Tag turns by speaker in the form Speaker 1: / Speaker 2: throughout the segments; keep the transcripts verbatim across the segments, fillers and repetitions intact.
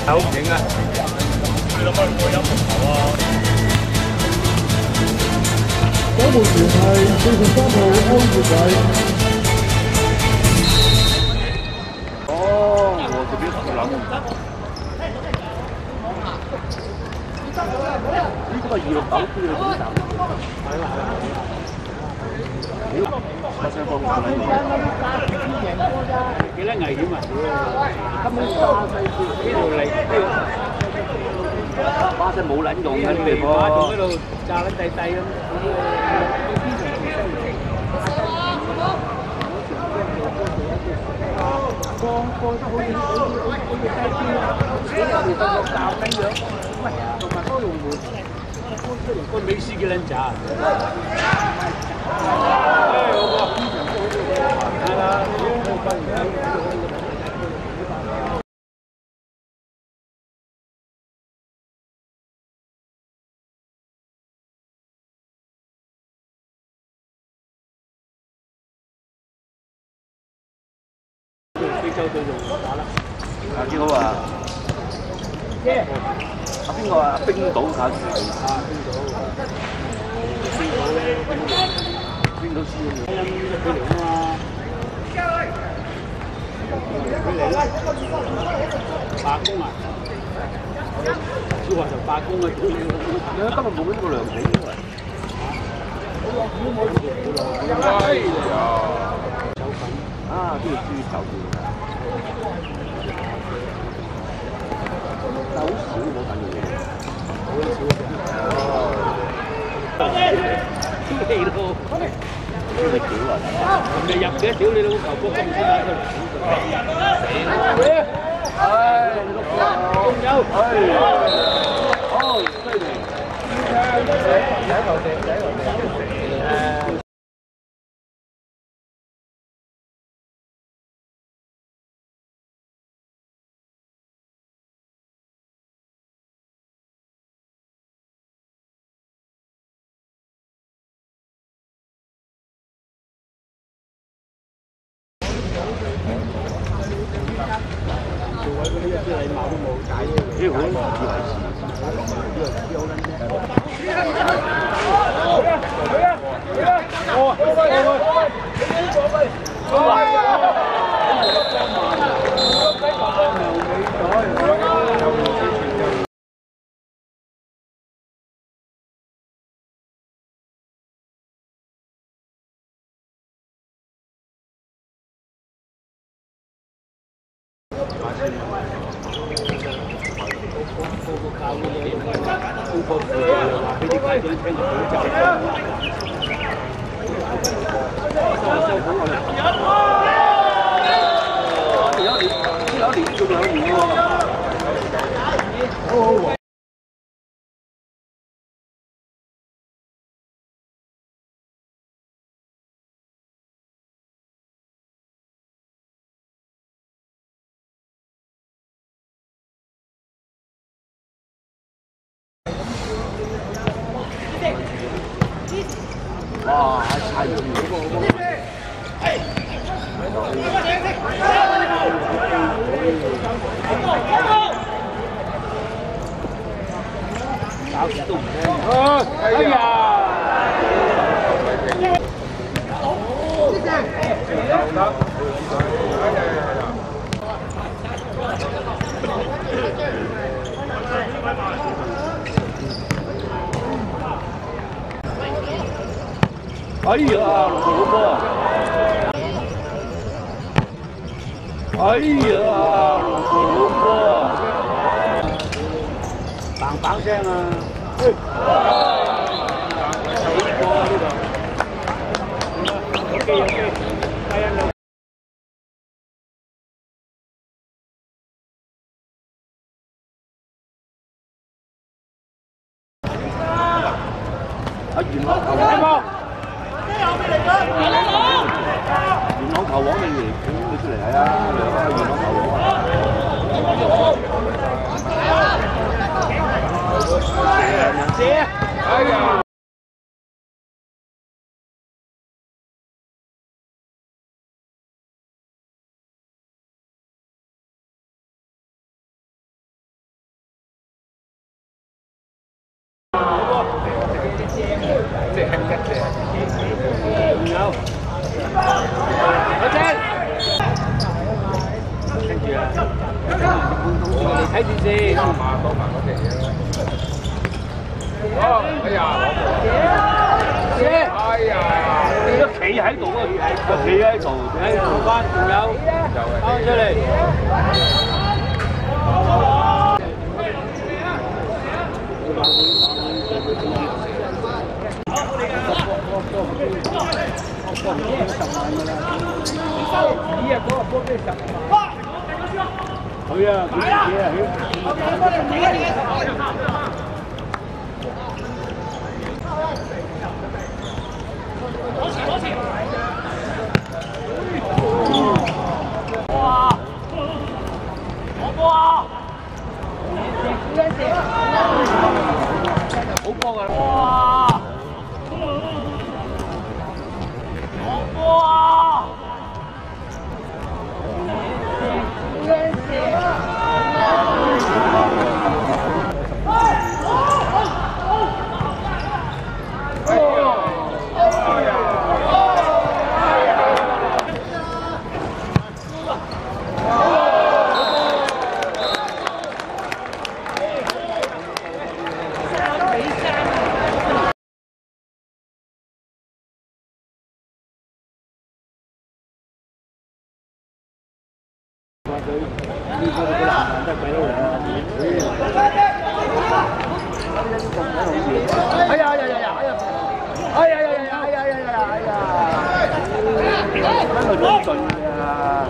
Speaker 1: 好勁啊！你諗下個音樂頭啊！
Speaker 2: 守門員係四十三號歐月偉。
Speaker 1: 哦，我這邊是朗姆。呢個二六九區嘅總站。係啦係啦。發生過咁危險。幾多危險啊！根本沙西呢條嚟呢個。巴西冇撚用嘅呢地方，仲喺度炸撚地地咁。放放得好似好似好似雞邊啊！你有條個教雞樣，喂，同埋多龍門，個美斯幾撚渣？哎，好唔好？係啦，非洲對龍打啦。啊，幾好啊！阿邊個啊？冰島搞事啊！冰島，冰島咧，冰島輸咗。一比零啊嘛！佢嚟啦！罷工啊！都話就罷工啊！你今日冇呢個涼皮喎。哎呀！走粉啊！都要注意走嘅。好少冇緊要嘅，好少嘅。天氣咯，呢個屌啊！未入嘅屌你老球波今先打出嚟。唉，仲有，唉，哦，犀利！第一球射，第一球射。做位嗰啲一啲禮貌都冇解呢啲好自為是，呢個自己好撚個個教嘅嘢，高過佢哋話俾啲街長聽就好就。收收好我哋。有年，有年做兩年喎。好好。哇！太熱嗰個好搞極都唔聽。哎呀！哎呀，老婆！哎呀，老婆！砰砰聲啊！死過呢度。有機有機，係啊！啊，元朗球王，元朗球王你嚟整佢出嚟係啊！元朗球王啊！謝，哎呀！ 嚟睇住先。
Speaker 3: 哦，哎呀，哎呀，
Speaker 1: 你都企喺度啊！就企喺度，喺度翻，仲有翻出嚟。咦啊！嗰個波俾十萬。佢啊，佢自己啊，哇！哇！好光啊！哇！哇！哎呀呀呀呀！哎呀！哎呀呀呀呀！哎呀呀呀！哎呀！喺度好盡啊！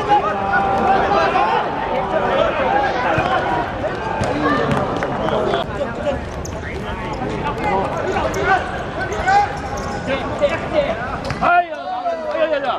Speaker 1: 哎呀！哎呀呀呀！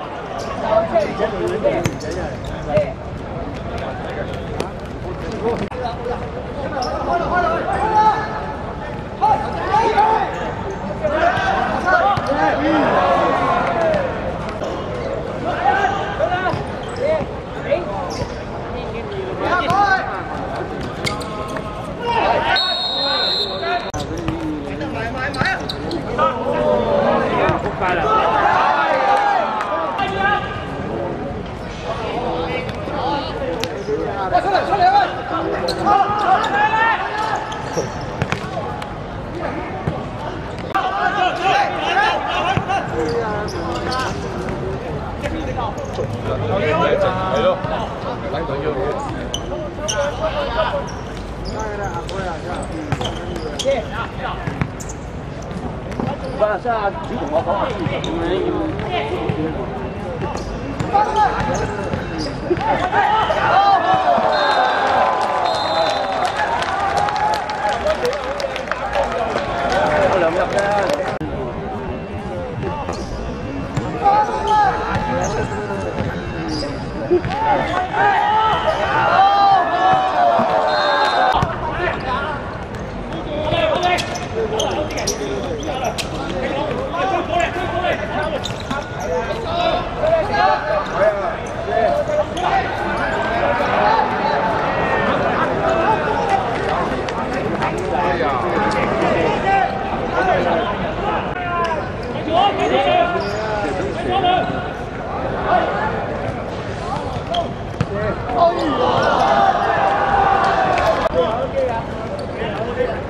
Speaker 1: 係咯，等等要喂，先阿主同我講下我兩入啫。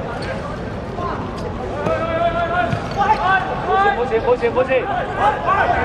Speaker 1: 冇事冇事冇事。